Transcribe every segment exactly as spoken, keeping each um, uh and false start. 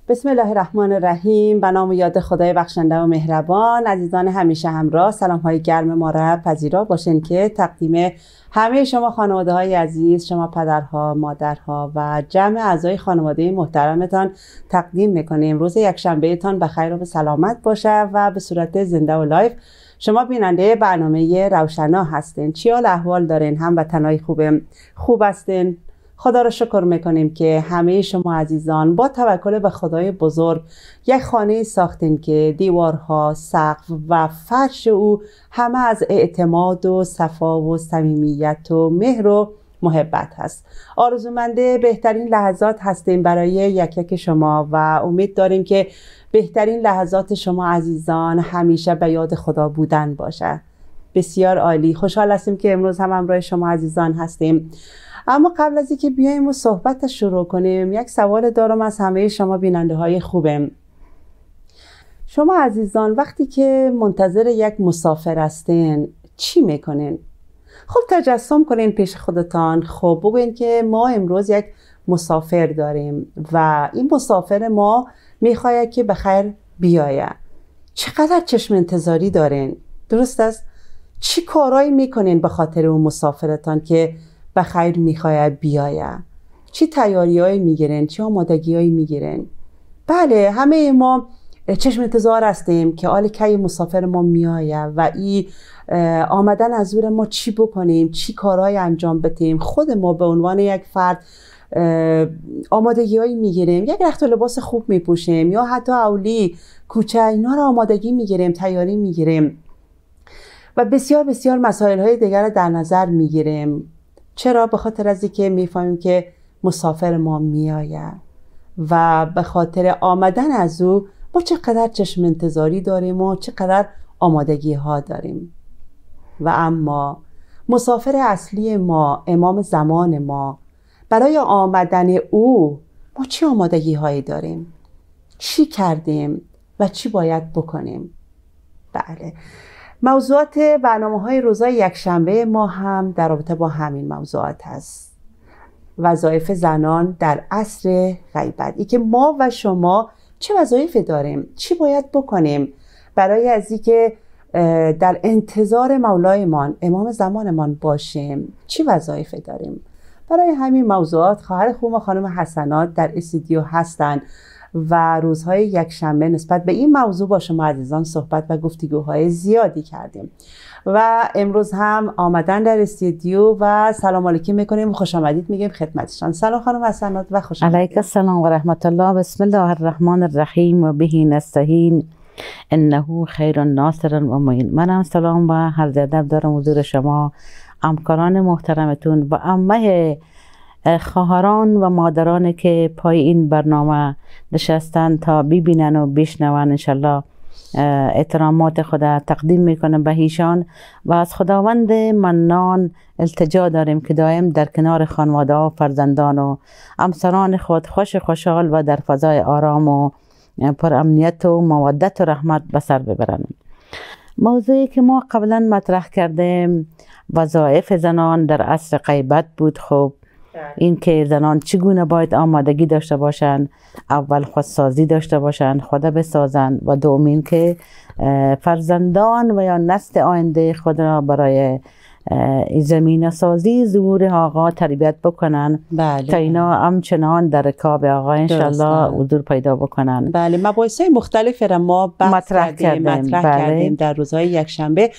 بسم الله الرحمن الرحیم. به نام و یاد خدای بخشنده و مهربان. عزیزان همیشه همراه، سلام های گرم ما را پذیرا باشین که تقدیم همه شما خانواده های عزیز، شما پدرها، مادرها و جمع اعضای خانواده محترمتان تقدیم میکنیم. روز یکشنبه تان به خیر و به سلامت باشه و به صورت زنده و لایف. شما بیننده برنامه روشنا هستین. چی حال احوال دارین؟ هموطنای خوبم خوب هستین؟ خدا را شکر میکنیم که همه شما عزیزان با توکل به خدای بزرگ یک خانه ساختین که دیوارها، سقف و فرش او همه از اعتماد و صفا و صمیمیت و مهر و محبت هست. آرزومنده بهترین لحظات هستیم برای یک یک شما و امید داریم که بهترین لحظات شما عزیزان همیشه به یاد خدا بودن باشه. بسیار عالی. خوشحال هستیم که امروز هم همراه شما عزیزان هستیم. اما قبل از اینکه بیایم و صحبت شروع کنیم، یک سوال دارم از همه شما بیننده های خوبم. شما عزیزان وقتی که منتظر یک مسافر هستین چی میکنین؟ خب تجسم کنین پیش خودتان. خب بگوین که ما امروز یک مسافر داریم و این مسافر ما میخواید که بخیر بیاید. چقدر چشم انتظاری دارین؟ درست است؟ چی کارایی میکنین به خاطر اون مسافرتان که بخیر میخواید بیاید؟ چی تیاریایی میگیرین؟ چی آمادگیایی میگیرین؟ بله، همه ما چشم انتظار هستیم که آل کی مسافر ما میآید و این آمدن از زور ما چی بکنیم، چی کارهای انجام بدیم. خود ما به عنوان یک فرد آمادگیایی میگیریم، یک رخت و لباس خوب میپوشیم یا حتی اولی کوچه اینا رو آمادگی میگیریم، تیاری میگیریم و بسیار بسیار مسائل های دیگر رو در نظر میگیریم. چرا؟ به خاطر از اینکه میفهمیم که مسافر ما میآید و به خاطر آمدن از او ما چقدر چشم انتظاری داریم و چقدر آمادگی ها داریم. و اما مسافر اصلی ما، امام زمان ما، برای آمدن او ما چه آمادگی هایی داریم؟ چی کردیم و چی باید بکنیم؟ بله، موضوعات برنامه های روزای یکشنبه ما هم در رابطه با همین موضوعات هست. وظایف زنان در عصر غیبت. ای که ما و شما چه وظایفی داریم؟ چی باید بکنیم برای از این که در انتظار مولایمان، امام زمانمان باشیم؟ چی وظایفی داریم؟ برای همین موضوعات خواهر خوب و خانم حسنات در استودیو هستند و روزهای یکشنبه نسبت به این موضوع با شما عزیزان صحبت و گفتگوهای زیادی کردیم و امروز هم آمدن در استودیو و سلام علیکم میکنیم، خوش آمدید میگیم خدمتشان. سلام خانم حسنات و خوش آمدید. علیک السلام و رحمت الله. بسم الله الرحمن الرحیم و به نستعین انه خیر ناصر و معین. منم سلام و هر ادب دارم حضور شما همکاران محترمتون و عمه خواهران و مادرانی که پای این برنامه نشستن تا ببینن و بشنون. انشالله احترامات خدا تقدیم میکنم به ایشان و از خداوند منان التجا داریم که دائم در کنار خانواده و فرزندان و همسران خود خوش خوشحال و در فضای آرام و پر امنیت و مودت و رحمت به سر ببرن. موضوعی که ما قبلا مطرح کردیم وظایف زنان در عصر غیبت بود. خب این که زنان چگونه باید آمادگی داشته باشند، اول خودسازی داشته باشند، خود بسازند و دومین که فرزندان و یا نسل آینده خود را برای زمین سازی ظهور آقا تربیت بکنن. بله. تا اینا همچنان در رکاب آقا انشالله حضور پیدا بکنن. بله، مباحث مختلفی را ما مطرح کردیم, کردیم. مطرح بله. کردیم در روزهای یکشنبه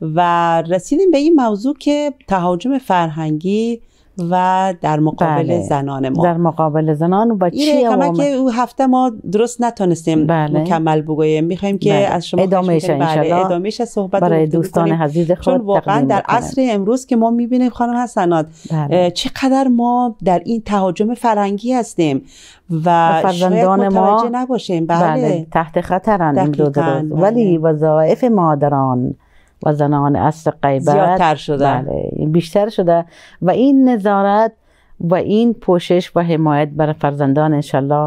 و رسیدیم به این موضوع که تهاجم فرهنگی و در مقابل بله. زنان ما، در مقابل زنان و چی کما که او هفته ما درست نتونستیم بله. مکمل بگوییم. میخوایم که بله. از شما ادامهش بله ادامهش صحبت برای دوستان عزیز خود، چون واقعا در عصر امروز که ما میبینیم خانم حسنات بله. چقدر ما در این تهاجم فرهنگی هستیم و فرزندان ما متوجه نباشیم. بله. بله تحت خطرن این دو بله. ولی وظایف مادران و زنان عصر غیبت زیادتر شده. بله بیشتر شده و این نظارت و این پوشش و حمایت برای فرزندان انشالله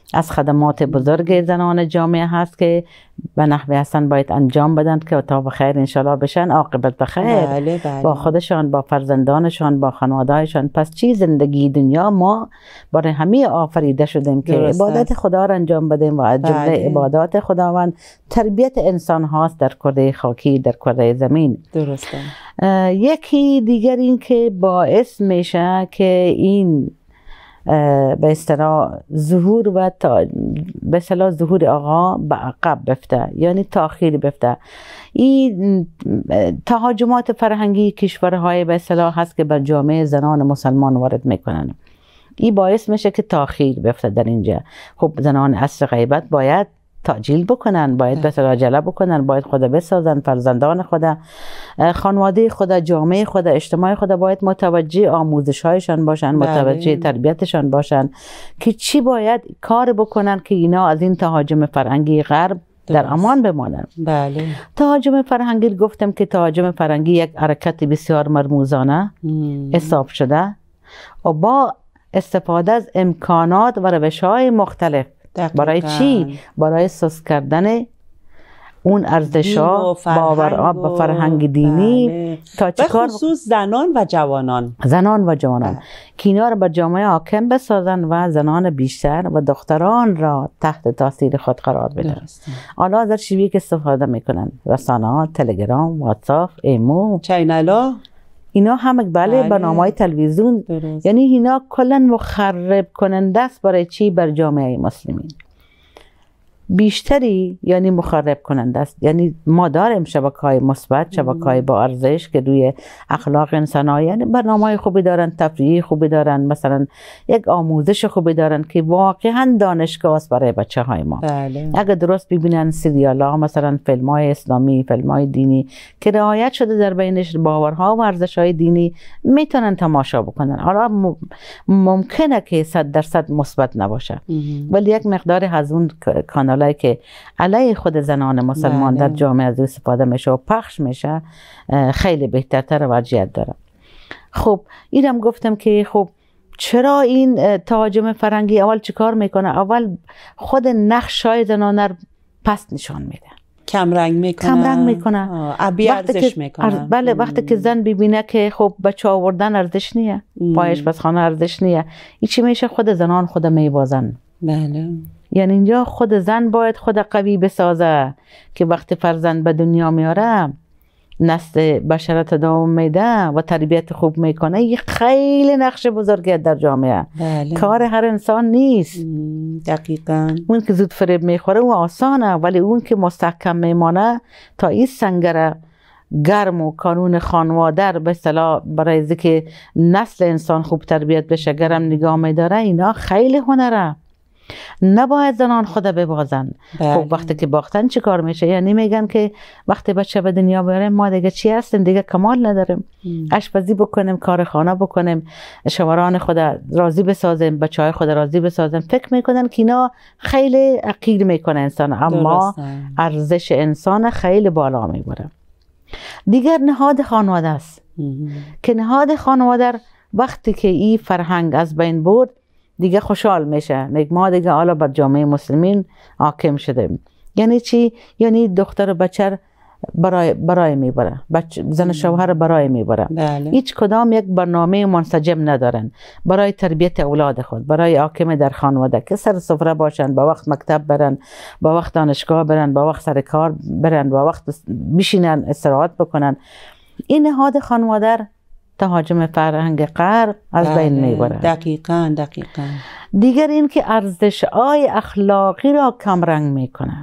از خدمات بزرگ زنان جامعه هست که به نحو حسن باید انجام بدن که تا بخیر انشالله بشن، عاقبت بخیر. بله بله. با خودشان، با فرزندانشان، با خانوادهایشان. پس چی زندگی دنیا ما برای همه آفریده شدیم که عبادت خدا را انجام بدیم و از جمله بله. عبادات خداوند تربیت انسان هاست در کره خاکی، در کره زمین. درسته. یکی دیگر این که باعث میشه که این به اصطلاح ظهور و تا به اصطلاح ظهور آقا به عقب بفته، یعنی تأخیر بفته. این تهاجمات فرهنگی کشورهای به اصطلاح هست که بر جامعه زنان مسلمان وارد میکنن. این باعث میشه که تأخیر بفته در اینجا. خب زنان عصر غیبت باید تعجیل بکنن، باید به اصطلاح عجله بکنن، باید خدا بسازن، فرزندان خدا، خانواده خدا، جامعه خدا، اجتماع خدا باید متوجه آموزش هایشان باشن، متوجه تربیتشان باشن که چی باید کار بکنن که اینا از این تهاجم فرهنگی غرب در امان بمانن. بله. تهاجم فرهنگی گفتم که تهاجم فرهنگی یک حرکت بسیار مرموزانه حساب شده و با استفاده از امکانات و روش‌های مختلف. برای چی؟ برای سست کردن اون ارزش‌ها، باورها به فرهنگ دینی. بله. تا چیکار؟ خصوص زنان و جوانان. زنان و جوانان. بله. که اینا را به جامعه حاکم بسازن و زنان بیشتر و دختران را تحت تاثیر خود قرار بدن. حالا از شیوهی که استفاده میکنن، رسانه‌ها، تلگرام، واتساپ، ایمو، چینلا، اینا هم بله برنامه‌های تلویزیون. یعنی اینا کلا مخرب کننده است برای چی؟ بر جامعه مسلمین بیشتری، یعنی مخرب کننده است. یعنی ما داریم شبکه‌های مثبت، شبکه‌های با ارزش که روی اخلاق انسان‌ها، یعنی برنامه‌های خوبی دارن، تفریحی خوبی دارن، مثلا یک آموزش خوبی دارن که واقعا دانشگاه است برای بچه‌های ما. بله. اگه درست ببینن سریال‌ها، مثلا فیلم‌های اسلامی، فیلم‌های دینی که رعایت شده در بینش باورها و ارزش‌های دینی، میتونن تماشا بکنن. حالا ممکنه که صد درصد مثبت نباشه، ولی یک مقدار از اون کانال که علیه خود زنان مسلمان بله. در جامعه از استفاده میشه و پخش میشه، خیلی بهترتر و وضعیت داره. خب اینم گفتم که خب چرا این تهاجم فرهنگی اول چیکار میکنه؟ اول خود نقشای زنانه پس نشان میده، کم رنگ میکنه، کم رنگ میکنه، ابی ارزش میکنه. بله. وقتی که زن ببینه که خب بچه آوردن ارزش نیه، پایش بس خانه ارزش نیه، این چی میشه؟ خود زنان خود میبازن. بله. یعنی اینجا خود زن باید خود قوی بسازه که وقتی فرزند به دنیا میاره، نسل بشر تداوم میده و تربیت خوب میکنه. این خیلی نقش بزرگی در جامعه. بله. کار هر انسان نیست. دقیقاً. اون که زود فریب میخوره و آسانه، ولی اون که مستحکم میمانه تا این سنگر گرم و کانون خانواده به اصطلاح برای اینکه نسل انسان خوب تربیت بشه گرم نگاه میداره، اینا خیلی هنره. نباید زنان خود ببازن. بله. خب وقتی که باختن چی کار میشه؟ یعنی میگن که وقتی بچه به دنیا بیاریم ما دیگه چی هستیم؟ دیگه کمال نداریم. آشپزی بکنیم، کار خانه بکنیم، شوهران خود راضی بسازیم، بچه های خود راضی بسازیم. فکر میکنن که اینا خیلی عقیل میکنه انسان، اما درسته. ارزش انسان خیلی بالا میبره. دیگر نهاد خانواده است که نهاد خانواده وقتی که این فرهنگ از بین برد دیگه خوشحال میشه، میگه ما دیگه حالا بر جامعه مسلمین حاکم شدیم. یعنی چی؟ یعنی دختر و بچه برای برای میبره، بچه زن شوهر برای میبره. بله. هیچ کدام یک برنامه منسجم ندارن برای تربیت اولاد خود، برای حاکم در خانواده که سر سفره باشن، با وقت مکتب برن، با وقت دانشگاه برن، با وقت سر کار برن، با وقت بشینن استراحت بکنن. این نهاد خانواده تهاجم فرهنگ غرب از بین میبره. دقیقاً دقیقاً. دیگر این که ارزش‌های اخلاقی را کم رنگ میکنه.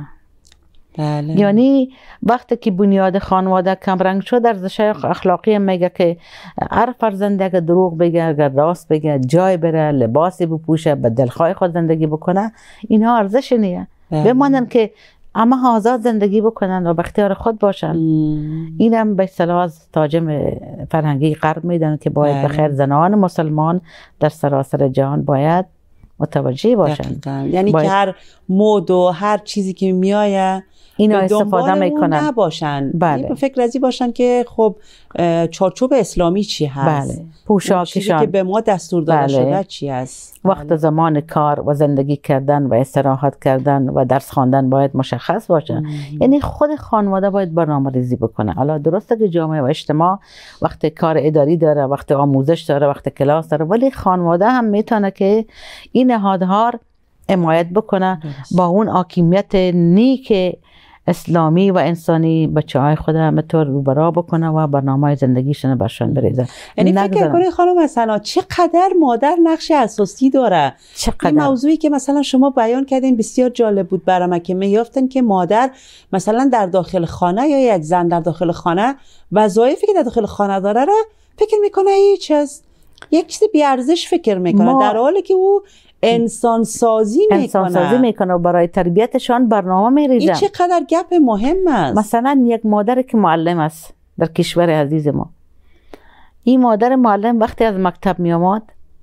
بله. یعنی وقتی که بنیاد خانواده کم رنگ شد، ارزش‌های اخلاقی میگه که هر فرزند اگر دروغ بگه، اگر راست بگه، جای بره، لباسی بپوشه، به دلخواه خود زندگی بکنه، اینها ارزش نیه. بله. بمانن که اما آزاد زندگی بکنن و به اختیار خود باشن. اینم به اصطلاح از تهاجم فرهنگی غرب میدن که باید بله. بخیر زنان مسلمان در سراسر جهان باید متوجه باشن. دقیقاً. یعنی باید... که هر مود و هر چیزی که میآید اینا استفاده میکنن نباشن. بله. به فکر ازی باشن که خب چارچوب اسلامی چی هست، بله. پوشاکشان که به ما دستور داده بله. شده چی هست. وقت بله. زمان کار و زندگی کردن و استراحت کردن و درس خواندن باید مشخص باشه. یعنی خود خانواده باید برنامه ریزی بکنه. حالا درسته که جامعه و اجتماع وقت کار اداری داره، وقت آموزش داره، وقت کلاس داره، ولی خانواده هم میتونه که این نهادها حمایت بکنه درست. با اون حاکمیت نیک اسلامی و انسانی بچه های خود همطور روبرا بکنه و برنامه زندگیشون برشان بریزه. یعنی فکر کنید خانم مثلا چقدر مادر نقش اساسی داره. چقدر این موضوعی که مثلا شما بیان کردین بسیار جالب بود برای من که میافتن که مادر مثلا در داخل خانه یا یک زن در داخل خانه وظایفی که در داخل خانه داره را فکر میکنه هیچ از یک چیز بی ارزش فکر میکنه ما... در حالی که او انسان سازی میکنه انسان سازی میکنه و برای تربیتشان برنامه میریزه. این چقدر گپ مهم است. مثلا یک مادر که معلم است در کشور عزیز ما، این مادر معلم وقتی از مکتب میامد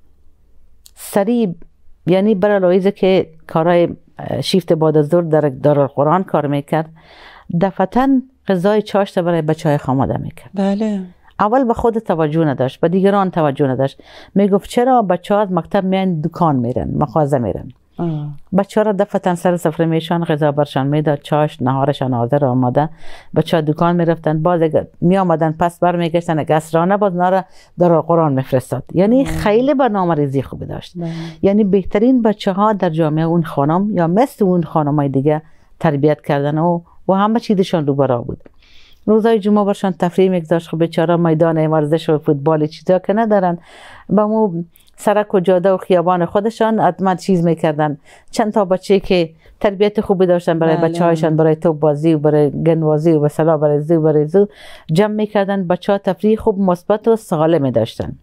سریع یعنی برای لایزه که کارهای شیفت بعد از ظهر در دارالقرآن کار میکرد، دفعتاً غذای چاشت برای بچه های خاماده میکرد. بله. اول به خود توجه نداشت، به دیگران توجه نداشت. میگفت چرا بچه ها از مکتب میان دکان میرن، مغازه میرن. بچه ها را دفعتاً سر سفره میشن، غذا برشان میداد، چاشت نهارشان حاضر آماده. بچه ها دکان میرفتن، باز می آمدن پس بر میگشتن عصرانه باز نارا در قرآن میفرستاد. یعنی خیلی برنامه ریزی خوبی داشت. بله. یعنی بهترین بچه ها در جامعه اون خانم یا مثل اون خانمای دیگه تربیت کردن و و همه چیزشان رو برا بود. روزای جمعه برشان تفریح میگذاشت. خب بیچاره میدان ورزش و فوتبال چیزا که ندارن، با مو سرک و جاده و خیابان خودشان حتما چیز میکردن. چند تا بچه که تربیت خوبی داشتن برای بچه هایشان، برای توپ بازی و برای گنوازی و مثلا برای زو برای زو جمع میکردن. بچه ها تفریح خوب مثبت و سالم داشتن.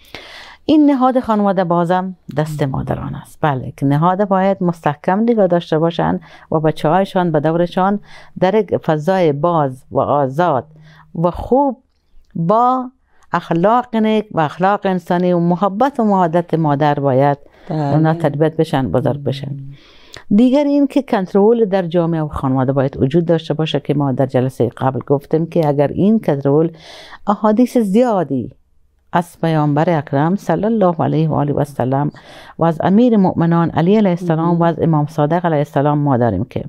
این نهاد خانواده بازم دست مادران است. بله که نهاد باید مستحکم نگاه داشته باشند و بچه هایشان به دورشان در یک فضای باز و آزاد و خوب با اخلاق نیک و اخلاق انسانی و محبت و محادثت مادر باید اونا تربیت بشن، بزرگ بشن. دیگر این که کنترل در جامعه و خانواده باید وجود داشته باشه که ما در جلسه قبل گفتیم که اگر این کنترل احادیث زیادی از پیامبر اکرم صلی الله علیه و آله و سلم و از امیر مؤمنان علی علیه السلام و از امام صادق علیه السلام ما داریم که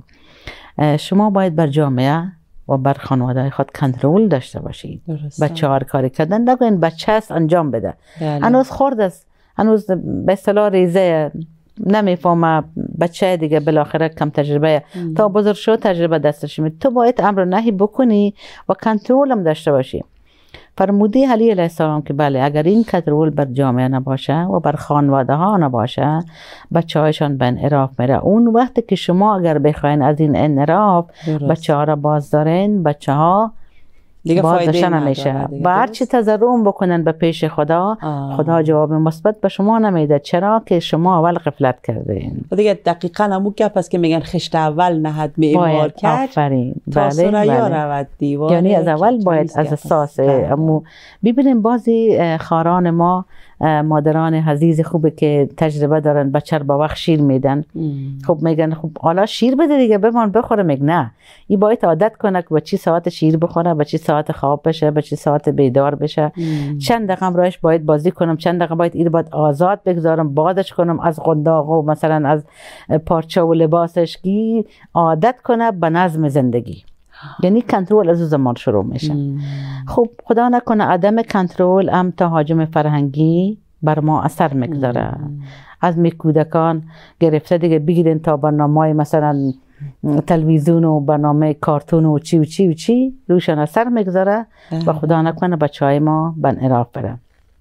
شما باید بر جامعه و بر خانواده خود کنترل داشته باشید. بچه ها کاری کردن نگوین بچه است انجام بده، هنوز خرد است، هنوز به اصطلاح ریزه، نمیفهمه، بچه دیگه بالاخره کم تجربه ام. تا بزرگ شد تجربه دستش میاد. تو باید امر نهی بکنی و کنترل هم داشته باشی. فرموده علی علیه السلام که بله اگر این کنترل بر جامعه نباشه و بر خانواده ها نباشه بچه هایشان به انحراف میره. اون وقتی که شما اگر بخواین از این انحراف بچه ها را باز دارین، بچه ها دیگه فایده نمیشه. با هر چی تضرع بکنن به پیش خدا آه. خدا جواب مثبت به شما نمیده. چرا که شما اول غفلت کردین. دیگه دقیقاً همون گپ است که میگن خشت اول نهد معمار کرد. آفرین. تا سریا رود دیوار. یعنی از اول باید از اساس. اما ببینیم بعضی خاران ما مادران عزیز خوبه که تجربه دارن بچه با وقت شیر میدن. ام. خب میگن خب حالا شیر بده دیگه بمان بخوره. میگه نه، این باید عادت کنه که به چی ساعت شیر بخوره، به چی ساعت خواب بشه، به چی ساعت بیدار بشه. ام. چند دقیقه راش باید بازی کنم، چند دقیقه باید این باید آزاد بگذارم، بادش کنم از قنداق و مثلا از پارچه و لباسش، کی عادت کنه به نظم زندگی. یعنی کنترل از زمان شروع میشه. مم. خب خدا نکنه عدم کنترل هم تهاجم فرهنگی بر ما اثر میگذاره. از می کودکان گرفته دیگه بگیرین تا برنامه مثلا تلویزیون و برنامه کارتون و چی و چی و چی روشن اثر میگذاره و خدا نکنه بچه های ما به انحراف بره.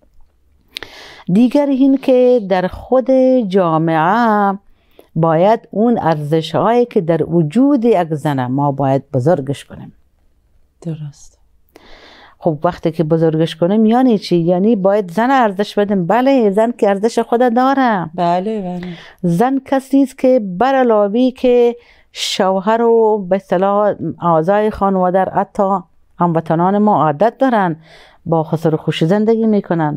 دیگر این که در خود جامعه باید اون ارزش هایی که در وجود یک زن ما باید بزرگش کنیم. درست. خب وقتی که بزرگش کنیم یعنی چی؟ یعنی باید زن ارزش بدیم. بله زن که ارزش خود داره. بله بله. زن کسی است که بر علاوه که شوهر و به اصطلاح اعضای خانواده حتی هموطنان ما عادت دارن با خسر و خوشی زندگی میکنن.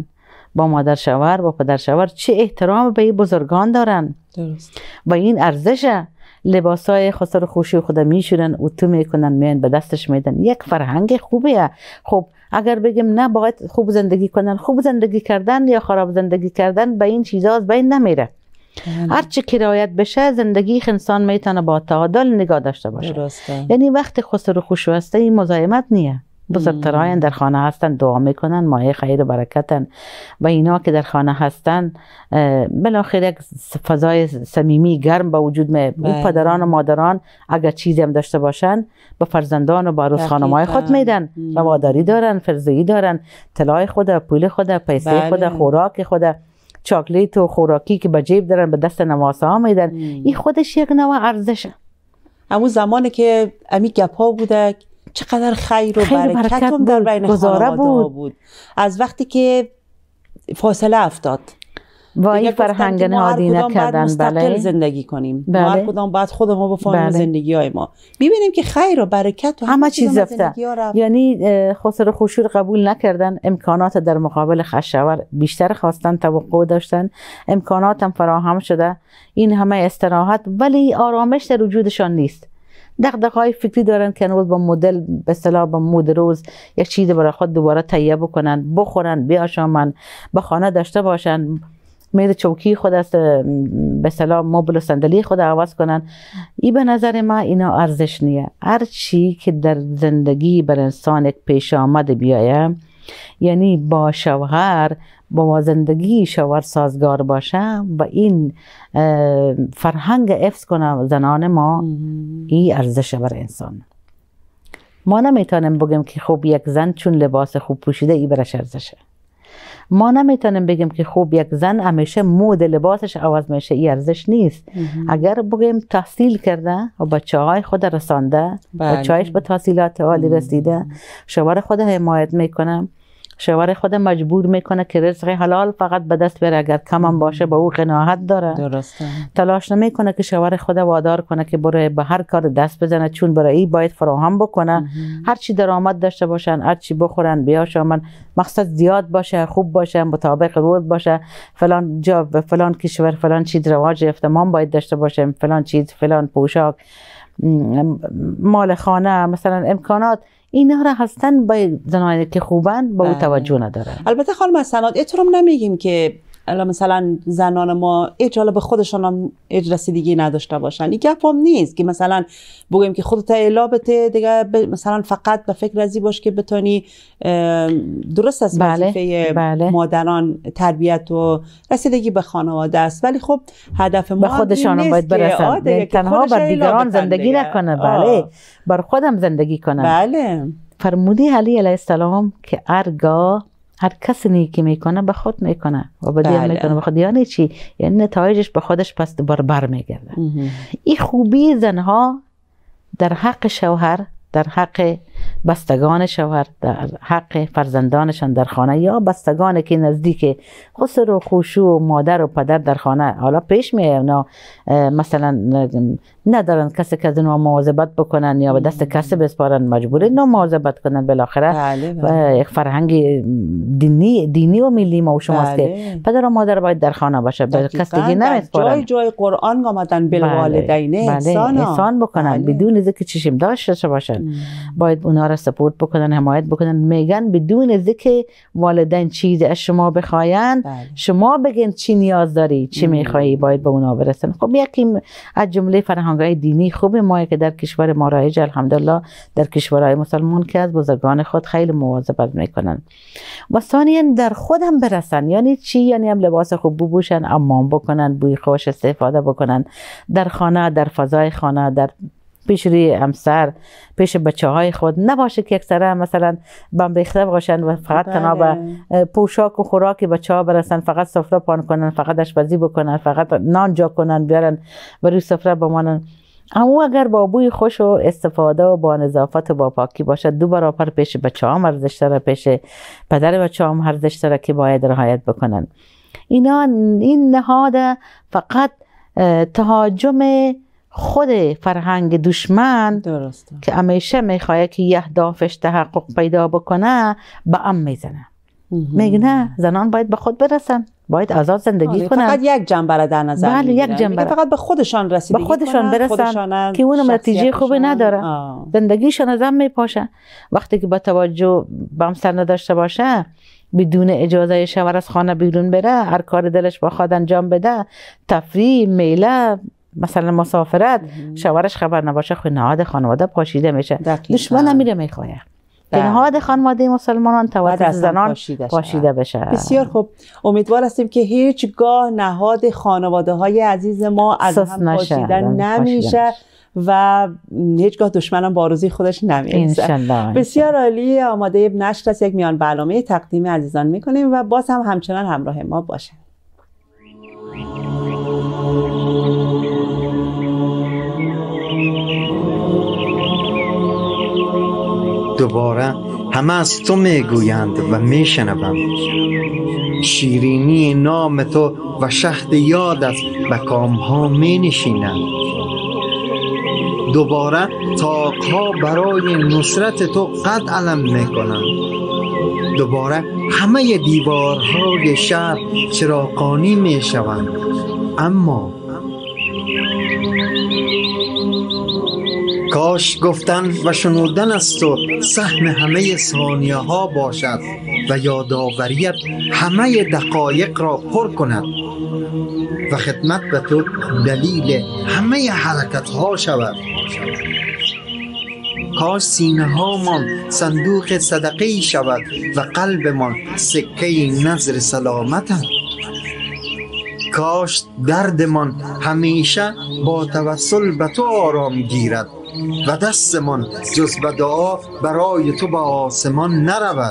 با مادر شوهر با پدر شوهر چه احترام به این بزرگان دارن. درست. و این ارزشه. لباسای خسر خوشی خود میشورن اتو میکنن میان به دستش میدن. یک فرهنگ خوبیه. خب اگر بگیم نه باید خوب زندگی کنن، خوب زندگی کردن یا خراب زندگی کردن به این چیزا از بین نمیره. هر چی که رعایت بشه زندگی انسان میتونه با تعادل نگاه داشته باشه. درسته. یعنی وقتی خسر و خوشی هسته این مزاحمت نیه. بزرگترایان در خانه هستن دعا میکنن مایه خیر و برکتن و اینا که در خانه هستن بالاخره یک فضای صمیمی گرم با وجود می. اون پدران و مادران اگر چیزی هم داشته باشن به فرزندان و با عروس خانمای خود میدن، رواداری دارن، فرزایی دارن، طلای خود، پول خود، پیسه خود، خوراک خود، چاکلیت و خوراکی که به جیب دارن به دست نواسه ها میدن. این خودش یک نوع ارزشه. همون زمانی که امی گپا بوده چقدر خیر و برکت هم در بین خانواده بود. بود از وقتی که فاصله افتاد و این فرهنگ نهادی نکردن. بله زندگی کنیم. بله. ما هر کدام بعد خودمون بفهمیم بله. زندگی های ما ببینیم که خیر و برکت و همه چیز رفته. یعنی خسر و خوشی قبول نکردن، امکانات در مقابل خشاور بیشتر خواستن، توقع داشتن، امکانات هم فراهم شده، این همه استراحت ولی آرامش در وجودشان نیست. دغدغه‌های فکری دارن که هنوز با مدل به اصطلاح با مود روز یک چیز برای خود دوباره تهیه بکنن، بخورن، بیاشامن، به خانه داشته باشن، میز چوکی خود است به اصطلاح مبل و صندلی خود عوض کنن. این به نظر ما اینا ارزش نیه. هر چی که در زندگی بر انسان یک پیش آمده بیایه، یعنی با شوهر با زندگی شوهر سازگار باشه و این فرهنگ حفظ کنه زنان ما، این ارزش بر انسان. ما نمیتونیم بگیم که خوب یک زن چون لباس خوب پوشیده ای برش ارزشه. ما نمیتونیم بگیم که خوب یک زن همیشه مود لباسش عوض میشه، این ارزش نیست. اگر بگیم تحصیل کرده و بچه های خود رسانده، بچه‌هایش به تحصیلات عالی رسیده، شوهر خود حمایت میکنه، شوهر خود مجبور میکنه که رزق حلال فقط به دست بیاره، اگر کم هم باشه به او قناعت داره. درسته. تلاش نمیکنه که شوهر خود وادار کنه که بره به هر کار دست بزنه، چون برای این باید فراهم بکنه. هر چی درآمد داشته باشن، هر چی بخورن بیاشامن، مقصد زیاد باشه، خوب باشه، مطابق روز باشه، فلان جا فلان کشور فلان چیز رواج یافته ما باید داشته باشیم، فلان چیز، فلان پوشاک، مال خانه، مثلا امکانات. اینا را هستن با زنانی که خوبن با او توجه ندارن. البته خانم سناد اینطور هم نمیگیم که مثلا زنان ما اجاله به خودشان هم اج رسیدگی نداشته باشن. این گپ هم نیست که مثلا بگیم که خودت اعلا بده دیگه مثلا فقط به فکر ازی باش که بتونی درست از وظیفه بله. مادران تربیت و رسیدگی به خانواده است، ولی خب هدف ما به خودشان هم باید برسن، تنها بر دیگران زندگی نکنه، بله بر خودم زندگی کنن. بله فرمودی علی علیه السلام که ارگاه هر کسی نیکی میکنه به خود میکنه و به دیگر میکنه به خود. یعنی چی؟ یعنی نتایجش به خودش پس دوباره بر میگرده. این خوبی زنها در حق شوهر، در حق بستگان شوهر، در حق فرزندانشان در خانه یا بستگانی که نزدیک خسر و خوشو و مادر و پدر در خانه حالا پیش میه، اونا مثلا ندارن کسی که از اونا مواظبت بکنن یا به دست کسی بسپارن، مجبوره اونا مواظبت کنن. بالاخره بله بله. یک فرهنگ دینی دینی و ملی ما و شماست بله. که پدر و مادر باید در خانه باشه، به کسی دیگه نمیسپارن. جای جای قرآن آمدن بالوالدین احسان احسان بکنن بله. بدون ذکر چشم داشته باشن ام. باید اونا را سپورت بکنن، حمایت بکنن. میگن بدون ذکر والدین چیزی از شما بخواین بله. شما بگین چی نیاز داری، چی میخوایی، باید به اونا برسن. خب یکی از جمله فرهنگ‌های دینی خوب ما که در کشور ما رایج الحمدلله، در کشورهای مسلمان که از بزرگان خود خیلی مواظبت میکنن. و ثانیاً در خودم برسن. یعنی چی؟ یعنی هم لباس خوب بپوشن، امام بکنن، بوی خوش استفاده بکنن در خانه، در فضای خانه، در پیش روی همسر، پیش بچه های خود. نباشه که اکثر مثلا بم ریخته باشن و فقط تنها به پوشاک و خوراک بچه ها برسن، فقط سفره پان کنن، فقط آشپزی بکنن، فقط نان جا کنن بیارن و روی سفره بمانن. اما اگر با بوی خوش و استفاده و با نظافت و با پاکی باشد، دو برابر پیش بچه ها ارزش داره، پیش پدر بچه ها ارزش داره که باید رعایت بکنن. اینا این نهاد فقط تهاجم خود فرهنگ دشمن درسته. که همیشه میخواد که اهدافش تحقق پیدا بکنه به ام میزنه. میگه نه، زنان باید به خود برسن، باید آزاد زندگی کنن. فقط یک جنبه را در نظر بله، یک جنبه فقط به خودشان رسیدگی به خودشان کنن، برسن که اونم نتیجه خوبی نداره. آه. زندگیشان از هم میپاشه. وقتی که با توجه به هم سر نداشته باشه، بدون اجازه شوهر از خانه بیرون بره، هر کار دلش بخواد انجام بده، تفریح، میله، مثلا مسافرت، شوهرش خبر نباشه، خود نهاد خانواده پاشیده میشه. دشمن میره میخواه که نهاد خانواده مسلمانان توسط زنان پاشیده, پاشیده بشه. بسیار خوب. امیدوار هستیم که هیچگاه نهاد خانواده های عزیز ما از هم پاشیده نمیشه و هیچگاه دشمنم با آرزوی خودش نمیرسه. بسیار عالی. آماده نشر است، یک میان برنامه تقدیم عزیزان میکنیم و باز هم همچنان همراه ما باشین. دوباره همه از تو میگویند و میشنوم، شیرینی نام تو و شهد یادت به کامها می نشیند. دوباره طاقها برای نصرت تو قد علم میکنند. دوباره همه دیوارهای شهر چراغانی میشوند. اما کاش گفتن و شنودن از تو سهم همه ثانیه ها باشد و یادآوریت همه دقایق را پر کند و خدمت به تو دلیل همه حرکت ها شود. کاش سینه هامان صندوق صدقه شود و قلبمان سکه نظر سلامت. کاش دردمان همیشه با توسل به تو آرام گیرد و دستمان جز به دعا برای تو به آسمان نرود.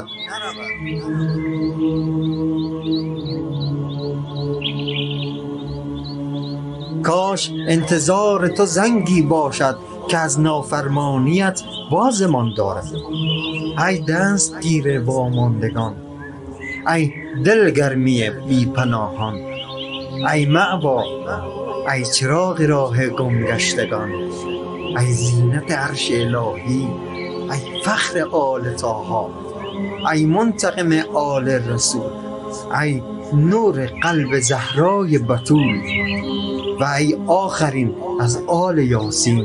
کاش انتظار تو زنگی باشد که از نافرمانیت بازمان دارد. ای دست گیر واماندگان، ای دلگرمی بی پناهان، ای مأوا، ای چراغ راه گمگشتگان، ای زینت عرش الهی، ای فخر آل طاها، ای منتقم آل رسول، ای نور قلب زهرای بتول و ای آخرین از آل یاسین.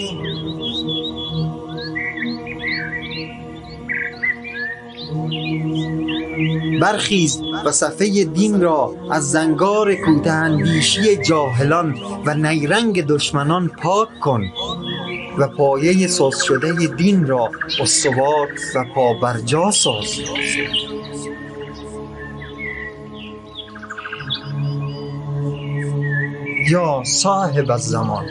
برخیز و صفحه دین را از زنگار کوته اندیشی جاهلان و نیرنگ دشمنان پاک کن و پایه ساز شده دین را استوار و پابرجا ساز. یا صاحب الزمان.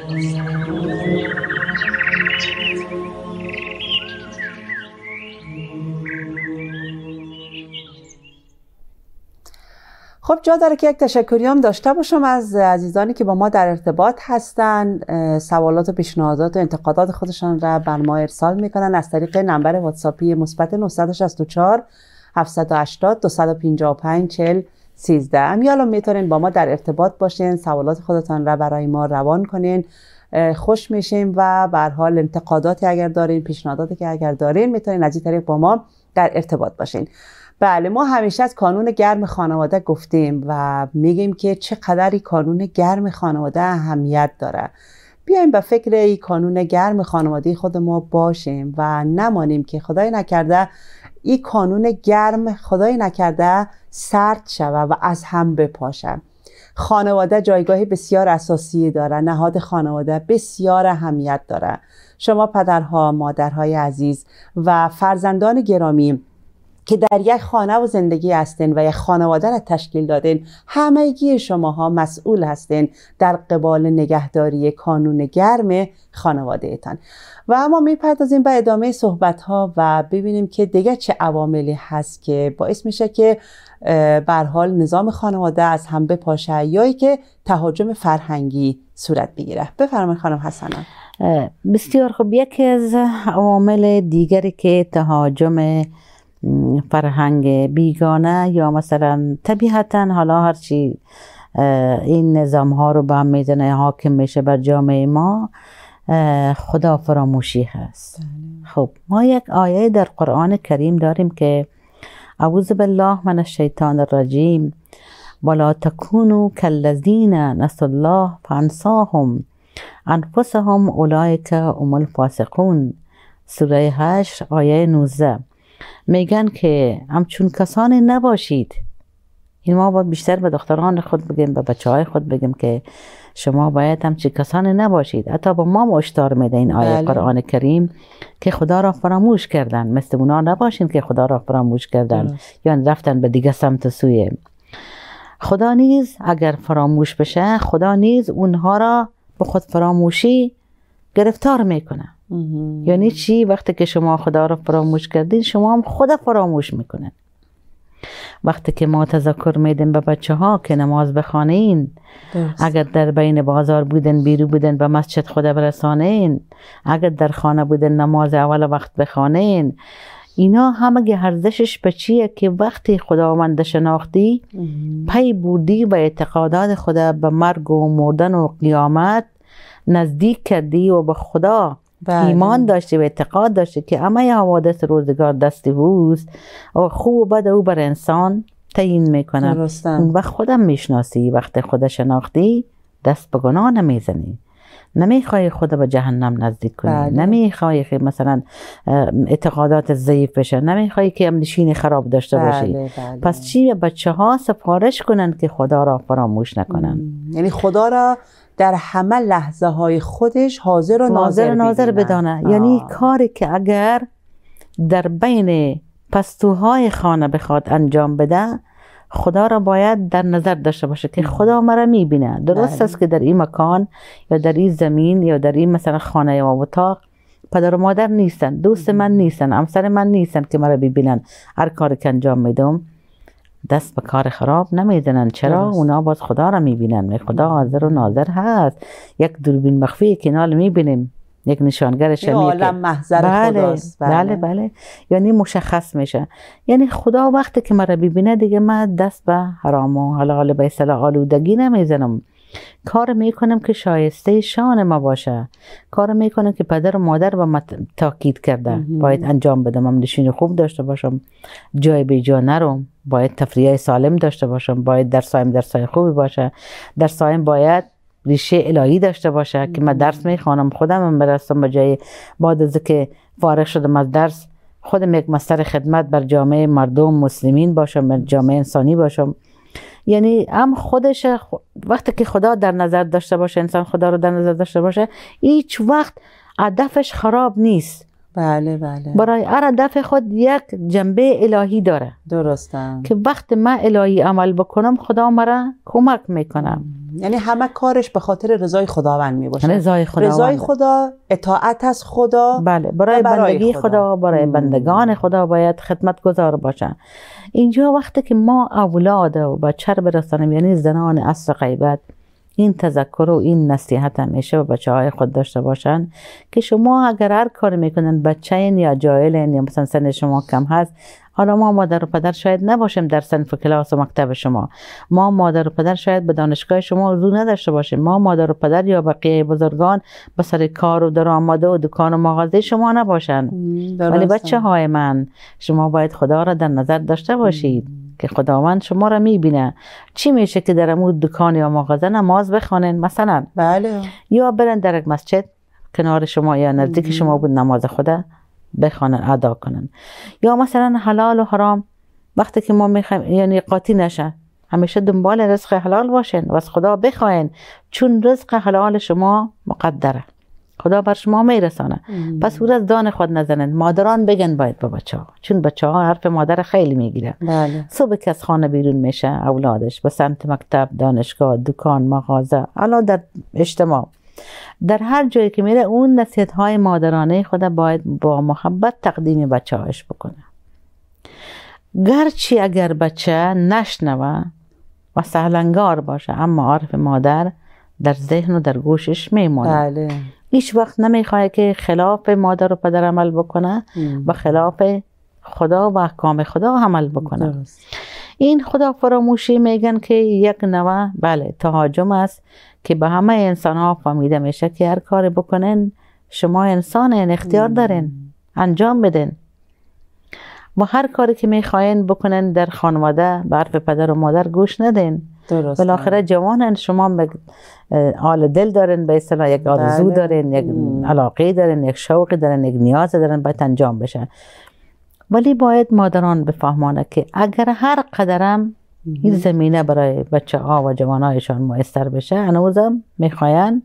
خب جا داره که یک تشکری هم داشته باشم از عزیزانی که با ما در ارتباط هستند، سوالات و پیشنهادات و انتقادات خودشان را بر ما ارسال میکنن از طریق نمبر واتساپی مثبت نه شش چهار هفت هشت صفر دو پنج پنج چهل سیزده. یا الان میتونین با ما در ارتباط باشین، سوالات خودتان را برای ما روان کنین، خوش میشیم و به هر حال انتقاداتی اگر دارین، پیشنهاداتی که اگر دارین، میتونین از این طریق با ما در ارتباط باشین. بله، ما همیشه از کانون گرم خانواده گفتیم و میگیم که چقدر این کانون گرم خانواده اهمیت داره. بیایم به فکر این کانون گرم خانواده خود ما باشیم و نمانیم که خدای نکرده این کانون گرم خدای نکرده سرد شوه و از هم بپاشه. خانواده جایگاه بسیار اساسی داره، نهاد خانواده بسیار اهمیت داره. شما پدرها، مادرهای عزیز و فرزندان گرامی که در یک خانه و زندگی هستین و یک خانواده را تشکیل دادین، همگی شماها مسئول هستین در قبال نگهداری کانون گرم خانواده ایتان. و اما میپردازیم به ادامه صحبت ها و ببینیم که دیگه چه عواملی هست که باعث میشه که به هر حال نظام خانواده از هم بپاشه یا که تهاجم فرهنگی صورت بگیره. بفرمایید خانم حسنه. بسیار خوب. یکی از عوامل دیگری که تهاجم فرهنگ بیگانه یا مثلا طبیعتا حالا هرچی این نظام ها رو به هم میزنه حاکم میشه بر جامعه ما، خدا فراموشی هست. خب ما یک آیه در قرآن کریم داریم که اعوذ بالله من الشیطان الرجیم ولا تکونوا کالذین نسوا الله فانساهم انفسهم اولئک هم الفاسقون. سوره هشت آیه نوزده. میگن که همچون کسانی نباشید. این ما با بیشتر به دختران خود بگیم، به بچه های خود بگیم که شما باید همچون کسانی نباشید. حتی با ما مشتار میده این آیه بله. قرآن کریم که خدا را فراموش کردن، مثل اونا نباشین که خدا را فراموش کردن بله. یا رفتن به دیگه سمت سوی. خدا نیز اگر فراموش بشه، خدا نیز اونها را به خود فراموشی گرفتار میکنه. یعنی چی؟ وقتی که شما خدا را فراموش کردین، شما هم خدا فراموش میکنن. وقتی که ما تذکر میدیم به بچه ها که نماز بخوانین، اگر در بین بازار بودن بیرو بودن به مسجد خدا برسانین، اگر در خانه بودن نماز اول وقت بخوانین، اینا همه ارزشش به چیه؟ که وقتی خداوند شناختی، پی بودی و اعتقادات خدا به مرگ و مردن و قیامت نزدیک کردی و به خدا بله. ایمان داشتی و اعتقاد داشتی که همه حوادث روزگار دست اوست و خوب و بد او بر انسان تعیین میکنه. اون وقت خودم میشناسی. وقت خدا شناختی، دست به گناه نمیزنی، نمیخوای خدا به جهنم نزدیک کنی بله. نمیخوای که مثلا اعتقادات ضعیف بشه، نمیخوای که اندیشین خراب داشته بله. باشی بله. پس چی؟ بچه ها سفارش کنن که خدا را فراموش نکنن. یعنی خدا را در همه لحظه های خودش حاضر و ناظر, ناظر بدانه. یعنی کاری که اگر در بین پستوهای خانه بخواد انجام بده، خدا را باید در نظر داشته باشه که خدا مرا میبینه. درست است که در این مکان یا در این زمین یا در این مثلا خانه یا اتاق پدر و مادر نیستن، دوست من نیستن، همسر من نیستن که مرا ببینن. هر کاری که انجام میدم دست به کار خراب نمیزنن. چرا؟ درست. اونا باز خدا را میبینن. خدا حاضر و ناظر هست. یک دوربین مخفی کنال میبینیم، یک نشانگر شمی عالم محضر بله خداست. بله. بله بله یعنی مشخص میشه. یعنی خدا وقتی که مرا ببینه دیگه من دست به حرام و حلال به اصطلاح آلودگی نمیزنم. کار میکنم که شایسته شان ما باشه. کار میکنم که پدر و مادر به ما تاکید کرده باید انجام بدم. من نشین خوب داشته باشم، جای بی جا نرم، باید تفریح سالم داشته باشم، باید درسایم درسای خوبی باشه، درسایم باید ریشه الهی داشته باشه که من درس میخوانم خودم برسم به جای بعد از که فارغ شدم از درس خودم یک مستر خدمت بر جامعه مردم مسلمین باشم، بر جامعه انسانی باشم. یعنی هم خودش وقتی که خدا در نظر داشته باشه، انسان خدا رو در نظر داشته باشه، هیچ وقت هدفش خراب نیست. بله بله. برای هر هدف خود یک جنبه الهی داره. درسته. که وقتی من الهی عمل بکنم خدا مرا کمک میکنم. یعنی همه کارش به خاطر رضای خداوند می باشه. رضای خداوند. رضای خدا، اطاعت از خدا. بله، برای, برای بندگی خدا. خدا، برای مم. بندگان خدا باید خدمتگزار باشن. اینجا وقتی که ما اولاد و بچه رو برسانیم، یعنی زنان عصر غیبت، این تذکر و این نصیحت همیشه به بچه های خود داشته باشن که شما اگر هر کار میکنن، بچه این یا جاهلین یا مثلا سن شما کم هست، حالا ما مادر و پدر شاید نباشیم در صنف کلاس و مکتب شما، ما مادر و پدر شاید به دانشگاه شما عضو نداشته باشیم، ما مادر و پدر یا بقیه بزرگان به سر کار و درآمد و دکان و مغازه شما نباشن. ولی بچه های من، شما باید خدا را در نظر داشته باشید که خداوند شما را میبینه. چی میشه که در امود دکان یا مغازه نماز بخوانن مثلا؟ بله. یا برن در یک مسجد کنار شما یا نزدیک شما بود نماز خدا بخوانن، ادا کنن. یا مثلا حلال و حرام وقتی که ما میخوایم یعنی قاطی نشه، همیشه دنبال رزق حلال باشین و از خدا بخواین، چون رزق حلال شما مقدره، خدا بر شما میرسانه. پس او از دان خود نزنن. مادران بگن باید با بچه ها، چون بچه ها حرف مادر خیلی میگیره. بله. صبح که از خانه بیرون میشه اولادش به سمت مکتب، دانشگاه، دکان، مغازه، حالا در اجتماع، در هر جایی که میره اون نصیحت های مادرانه خدا باید با محبت تقدیم بچه هاش بکنه. گرچه اگر بچه نشنوه و سهلنگار باشه، اما عرف مادر در ذهن و در گوشش میمونه. بله. هیچ وقت نمیخواه که خلاف مادر و پدر عمل بکنه ام. و خلاف خدا و احکام خدا عمل بکنه. درست. این خدا فراموشی میگن که یک نوع بله تهاجم است که به همه انسان ها فهمیده میشه که هر کار بکنن شما انسان اختیار دارین انجام بدین. و هر کاری که میخواین بکنن در خانواده به حرف پدر و مادر گوش ندین. درست. بالاخره جوانن، شما آل دل دارن، به اصطلاح یک آرزو بله. دارن، یک علاقه دارن، یک شوق دارن، یک نیاز دارن، باید انجام بشه. ولی باید مادران بفهمانه که اگر هر قدرم این زمینه برای بچه ها و جوانایشان میسر بشه، هنوزم میخواین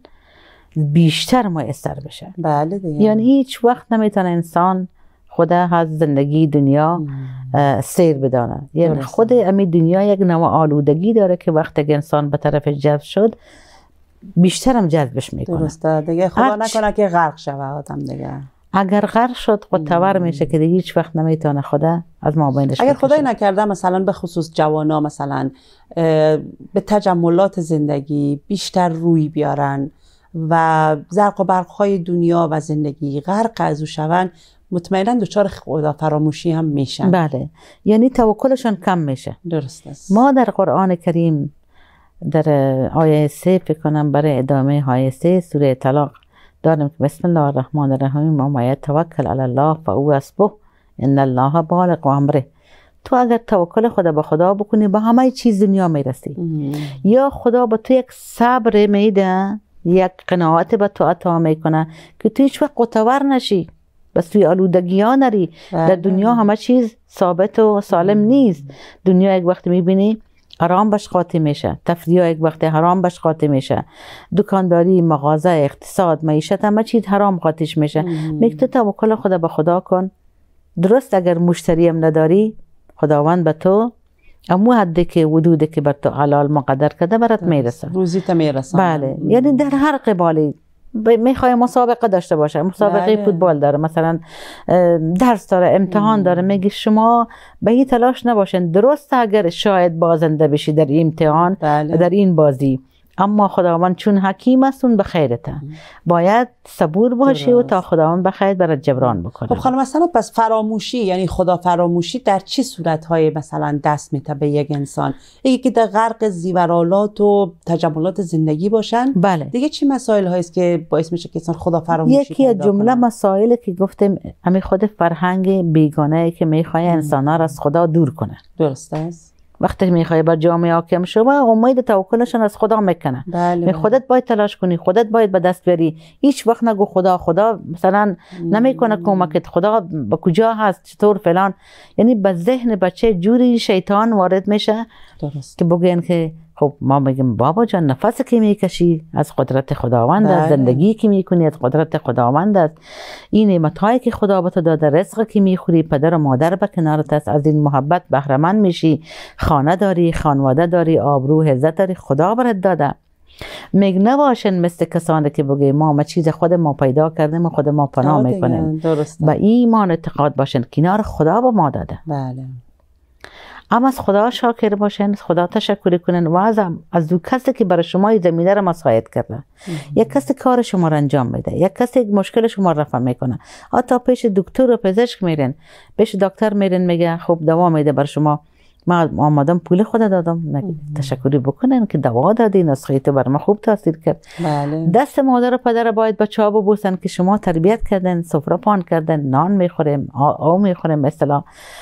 بیشتر میسر بشه. بله دیگه. یعنی هیچ وقت نمیتونه انسان خود از زندگی دنیا سیر بدانه. یعنی خود امی دنیا یک نوع آلودگی داره که وقتی انسان به طرف جذب شد بیشتر هم جذبش میکنه. درسته دیگه. خدا نکنه که غرق شوه آدم دیگه. اگر غرق شد قطور میشه که دیگه هیچ وقت نمیتونه خدا از ما بینش. اگر خدای نکرده مثلا به خصوص جوانا مثلا به تجملات زندگی بیشتر روی بیارن و زرق و برق های دنیا و زندگی غرق از او شون، مطمئنا دچار خدا فراموشی هم میشن. بله، یعنی توکلشون کم میشه. درست است. ما در قرآن کریم در آیه سه فکر کنم برای ادامه آیه سه سوره طلاق داریم که بسم الله الرحمن الرحیم و ما یتوکل علی الله فهو حسبه ان الله بالغ امره. تو اگر توکل خدا به خدا بکنی به همه چیز دنیا میرسی. یا خدا به تو یک صبر میده، یک قناعت به تو عطا میکنه که تو هیچ وقت قطور نشی، بس توی آلودگی ها نری. در دنیا همه چیز ثابت و سالم نیست. دنیا یک وقت میبینی حرام بش قاطی میشه، تفریح یک وقت حرام بش قاطی میشه، دکانداری، مغازه، اقتصاد، معیشت همه چیز حرام قاطیش میشه. میگه تو توکل خدا به خدا کن. درست اگر مشتری هم نداری، خداوند به تو امو حدی که حدودی که بر تو حلال مقدر کرده برات میرسه، روزیت میرسه. بله. یعنی در هر قبالی میخوای مسابقه داشته باشه، مسابقه بله. فوتبال داره، مثلا درس داره، امتحان داره، میگی شما به این تلاش نباشین. درست اگر شاید بازنده بشی در این امتحان، بله. در این بازی، اما خداوند چون حکیم است اون به خیرته. باید صبور باشی و تا خداوند به خیر برات جبران بکنه. خب خانم مثلا پس فراموشی، یعنی خدا فراموشی در چه صورت‌های مثلا دست میده به یک انسان؟ یکی که در غرق زیورالات و تجملات زندگی باشن. بله. دیگه چی مسائل هایی است که باعث میشه که انسان خدا فراموشی یکی از جمله مسائلی که گفتیم همین خود فرهنگ بیگانه‌ای که میخواد انسان‌ها را از خدا دور کنه. درست است. وقتی میخوای بر جامعه حاکم شو و امید توکلشون از خدا میکنه. بله. خودت باید تلاش کنی، خودت باید به دست بری. هیچ وقت نگو خدا خدا مثلا نمیکنه کمکت، خدا به کجا هست، چطور فلان. یعنی به ذهن بچه جوری شیطان وارد میشه. درست. که بگن که خب ما میگیم بابا جان نفس که میکشی از قدرت خداوند است، زندگی که میکنی از قدرت خداوند است، این نعمتایی که خدا به تو داده، رزق که میخوری، پدر و مادر به کنارت است، از این محبت بهره مند میشی، خانه داری، خانواده داری، آبرو عزت داری، خدا برات داده. میگ نباشن مثل کسانی که بگه ما ما چیز خود ما پیدا کردیم و خود ما پناه میکنیم. درسته. با ایمان اعتقاد باشن کنار خدا به ما داده. بله. اما از خدا شاکر باشن، از خدا تشکر کنن و از از دو کسی که برای شما زمینه را مساعد کرده. یک کسی کار شما را انجام میده، یک کسی مشکل شما را رفع میکنه. حتی پیش دکتر و پزشک میرن، پیش دکتر میرن، میگه خب دوا میده برای شما، ما آمدم پول خود دادم، تشکری بکنن که دوا دادی، نسخه تو بر ما خوب تاثیر کرد. بله. دست مادر و پدر باید بچه‌ها ببوسن که شما تربیت کردن، سفره پان کردن، نان میخوریم، آو میخوریم، مثلا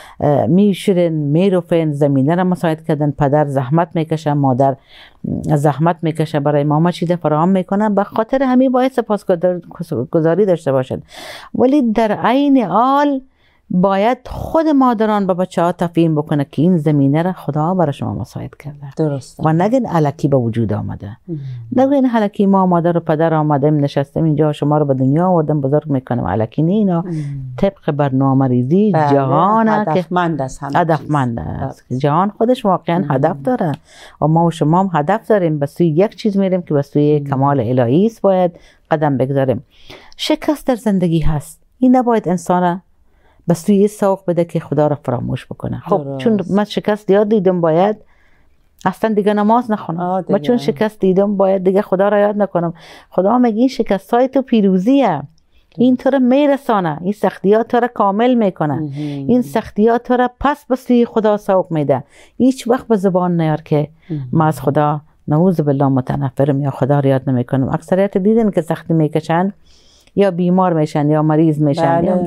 میشورن، میروفن، زمینه را مساعد کردن، پدر زحمت میکشه، مادر زحمت میکشه برای ما چیز فراهم میکنن، به خاطر همین باید سپاسگزاری داشته باشن. ولی در عین حال باید خود مادران به بچه ها تفهیم بکنه که این زمینه را خدا برای شما مساعد کرده. درسته. و نگین الکی به وجود آمده. نگین الکی ما مادر و پدر آمدیم نشستیم اینجا شما رو به دنیا آوردم بزرگ میکنم، الکی نه. اینا طبق برنامه ریزی جهان هدفمند است، هدفمند است. جهان خودش واقعا هدف داره و ما و شما هم هدف داریم، به سوی یک چیز میریم که به سوی کمال الهی است باید قدم بگذاریم. شکست در زندگی هست، این نباید انسان بس توی سوق بده که خدا را فراموش بکنه. خب درست. چون من شکست یاد دیدم باید اصلا دیگه نماز نخونم. من چون شکست دیدم باید دیگه خدا را یاد نکنم. خدا میگه این شکست های تو پیروزیه، این تو را میرسانه، این سختیات تو را کامل میکنه، این سختیات تو را پس بس توی خدا سوق میده. هیچ وقت به زبان نیار که ما از خدا نعوذ بالله متنفرم یا خدا را یاد نمیکنم. اکثریت دیدن که سختی میکشن یا بیمار میشن یا مریض میشن. بله.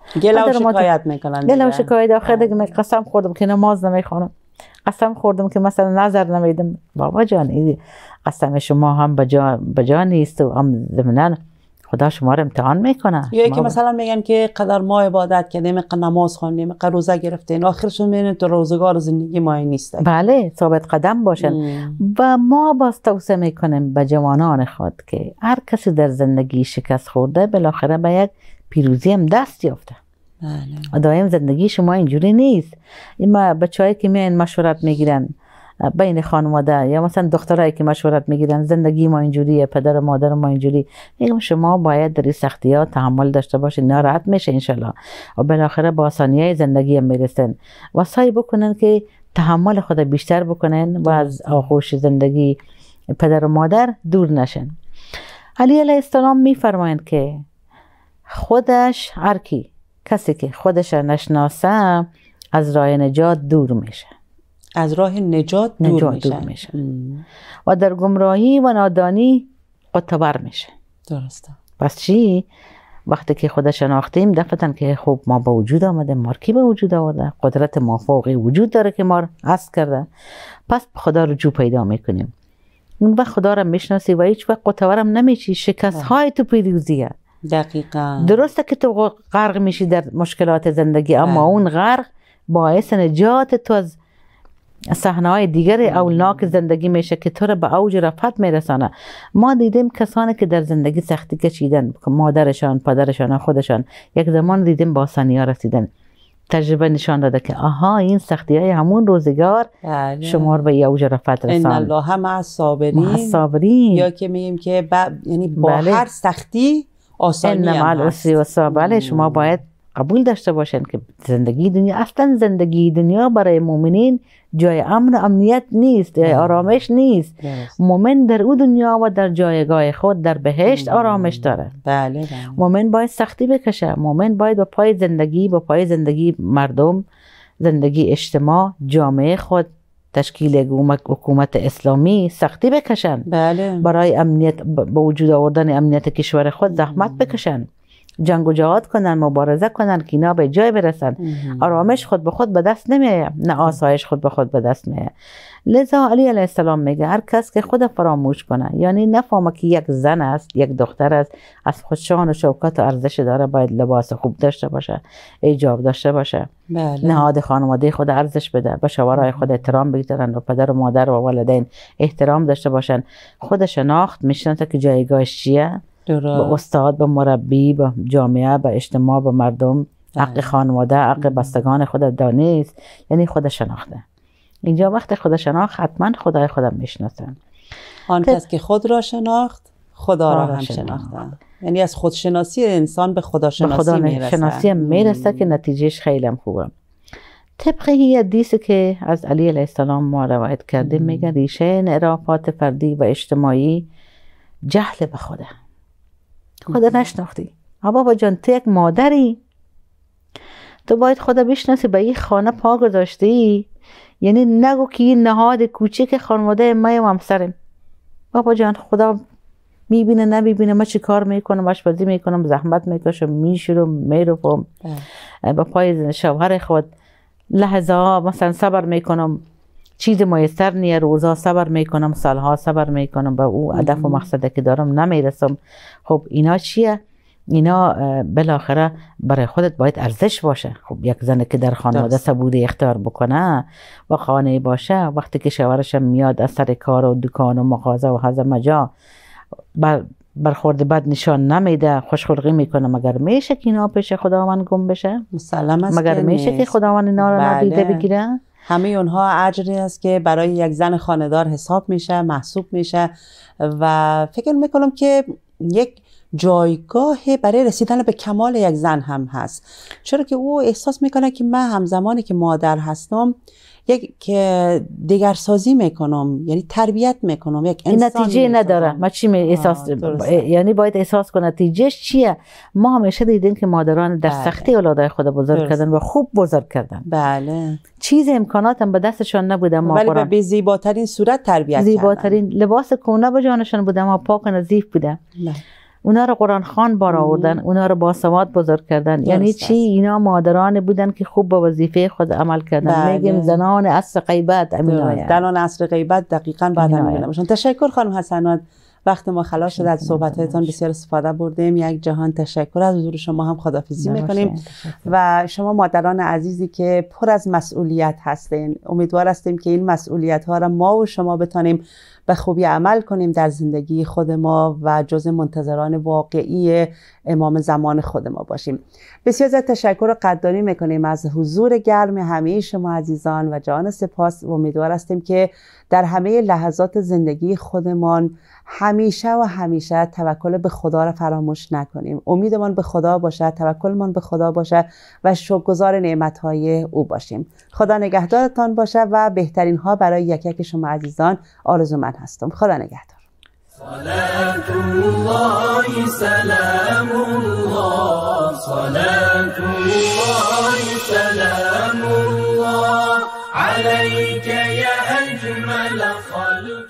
گله و شکایت میکنن. گله و شکایت آخر دیگه قسم خوردم که نماز نمیخونم، قسم خوردم که مثلا نظر نمیدم. بابا جان این قسم شما هم بجا بجا نیست و هم ضمناً خدا شما رو امتحان میکنه. یا که مثلا میگن که قدر ما عبادت کردیم، قدر نماز خوندیم، قدر روزه گرفتیم، آخرش میبینید تو روزگار زندگی ما نیست. بله ثابت قدم باشن. و ما باز توصیه میکنیم به جوانان خود که هر کسی در زندگی شکست خورده بالاخره به یک پیروزی هم دست یافته. بله. دایم زندگی شما اینجوری نیست. این بچه‌هایی که میان مشورت میگیرن بین خانواده یا مثلا دخترایی که مشورت میگیرن زندگی ما اینجوریه، پدر و مادر ما اینجوری، میگم شما باید در این سختیات تحمل داشته باشین، ناراحت میشه انشالله و بالاخره با آسانیای زندگی هم میرسن و سعی بکنن که تحمل خود بیشتر بکنن و از آغوش زندگی پدر و مادر دور نشن. علی علیه السلام میفرمایند که خودش هر کی کسی که خودش نشناسه از راه نجات دور میشه، از راه نجات دور, نجات میشه. دور میشه و در گمراهی و نادانی قطبر میشه. درسته. پس چی؟ وقتی که خود شناختیم دفتن که خب ما با وجود آمده، مارکی به وجود آورده، قدرت ما فوقی وجود داره که ما هست کرده، پس خدا رجوع پیدا میکنیم. اون وقت خدا را میشناسی و هیچ وقت قطبرم نمیشی. شکست های تو پیروزیه. دقیقاً. درسته که تو غرق میشی در مشکلات زندگی، اما اون غرق باعث نجات تو از صحنه‌های دیگر اولناک زندگی میشه که تو رو به اوج رفعت میرسانه. ما دیدیم کسانی که در زندگی سختی کشیدن، مادرشان، پدرشان، خودشان، یک زمان دیدیم با آسانی‌ها رسیدن. تجربه نشان داده که آها این سختی‌های همون روزگار بله. شما رو به اوج رفعت رساند. ان الله مع الصابرین. مع الصابرین. یا که میگیم که با... یعنی با بله. هر سختی آسانی هم مع العسر یسرا. بله شما باید قبول داشته باشین که زندگی دنیا، اصلا زندگی دنیا برای مؤمنین جای امن و امنیت نیست، جای آرامش نیست. مؤمن در او دنیا و در جایگاه خود در بهشت آرامش داره. بله. مؤمن باید سختی بکشه، مؤمن باید با پای زندگی، با پای زندگی مردم، زندگی اجتماع، جامعه خود، تشکیل حکومت اسلامی سختی بکشن. بله. برای امنیت، با وجود آوردن امنیت کشور خود زحمت بکشن، جنگ و جهاد کنن، مبارزه کنن که اینا به جای برسن. آرامش خود به خود به دست نمیه، نه آسایش خود به خود به دست میه. لذا علی علیه السلام میگه هر کس که خود فراموش کنه، یعنی نفهمه که یک زن است، یک دختر است، از خود شان و شوکت و ارزش داره، باید لباس خوب داشته باشه، ایجاب داشته باشه، بله. نهاد خانواده خود ارزش بده، به شوهرای خود احترام بگذارن و پدر و مادر و والدین احترام داشته باشن. خود شناخت میشناسه که جایگاهش چیه، به استاد، به مربی، به جامعه، به اجتماع، به مردم، حق خانواده، حق بستگان خود دانست، یعنی خود شناخته. اینجا وقت خود شناخت حتما خدای خودم میشناسه. آن کس که خود را شناخت خدا را هم شناخته. یعنی از خودشناسی انسان به خداشناسی به خدا میرسه. شناسی میرسه که نتیجهش خیلی هم خوبه. طبق این حدیثی که از علی علیه السلام ما روایت کردیم میگه ریشه انحرافات فردی و اجتماعی جهل به خوده. خدا نشناختی. بابا جان تو یک مادری، تو باید خدا بشناسی، به این خانه پا گذاشتی، یعنی نگو که این نهاد کوچیک خانواده ما و همسرم. بابا جان خدا میبینه نمیبینه ما چی کار میکنم، آشپزی میکنم، زحمت میکشم، میشورم، میروم با پای شوهر خود، لحظه ها مثلا صبر میکنم، چیز میسر نیه، روزها صبر میکنم، سالها صبر میکنم، به او هدف و مقصده که دارم نمیرسم. خب اینا چیه؟ اینا بالاخره برای خودت باید ارزش باشه. خب یک زن که در خانواده صبوری اختیار بکنه و خانه باشه، وقتی که شوهرش میاد از سر کار و دکان و مغازه و هزم جا بر برخورد بد نشان نمیده، خوشخلقی میکنه، مگر میشه که اینا پیش خداوند گم بشه؟ مسلم است. مگر میشه که خداوند اینا رو نادیده بگیره؟ همه اونها اجری است که برای یک زن خانه‌دار حساب میشه، محسوب میشه و فکر میکنم که یک جایگاه برای رسیدن به کمال یک زن هم هست، چرا که او احساس میکنه که من همزمانی که مادر هستم یک که دگرسازی میکنم، یعنی تربیت میکنم، یک انسان نتیجه میکنم. نداره. ما چی می احساس یعنی باید احساس کنه نتیجهش چیه. ما همیشه دیدیم که مادران در بله. سختی اولادای خود بزرگ درست. کردن و خوب بزرگ کردن. بله. چیز امکانات هم به دستشان نبوده، ما ولی به زیباترین صورت تربیت زیباترین کردن. لباس کهنه به جانشان بوده، ما پاک و نظیف بوده. اونا رو قرآن خوان بار آوردن، اونا رو باسواد بزرگ کردن. یعنی چی؟ اینا مادران بودن که خوب به وظیفه خود عمل کردن. بله. میگیم زنان عصر غیبت امینای زنان عصر غیبت دقیقاً بعد همین باشن. تشکر خانم حسنات، وقت ما خلاص شد، از صحبت‌هایتان بسیار استفاده بردیم. یک جهان تشکر. از حضور شما هم خداحافظی میکنیم و شما مادران عزیزی که پر از مسئولیت هستین، امیدوار هستیم که این مسئولیت ها را ما و شما بتانیم به خوبی عمل کنیم در زندگی خود ما و جزء منتظران واقعی امام زمان خود ما باشیم. بسیار زیاد تشکر و قدردانی میکنیم از حضور گرم همه شما عزیزان و جان سپاس. و امیدوار هستیم که در همه لحظات زندگی خودمان همیشه و همیشه توکل به خدا را فراموش نکنیم. امیدمان به خدا باشه، توکلمان به خدا باشه و شکرگزار نعمت‌های او باشیم. خدا نگهدارتان باشه و بهترین ها برای یک یک شما عزیزان آرزومند هستم. خدا نگهدار. صلاة الله سلام الله، صلاة الله سلام الله عليك يا أجمل خلق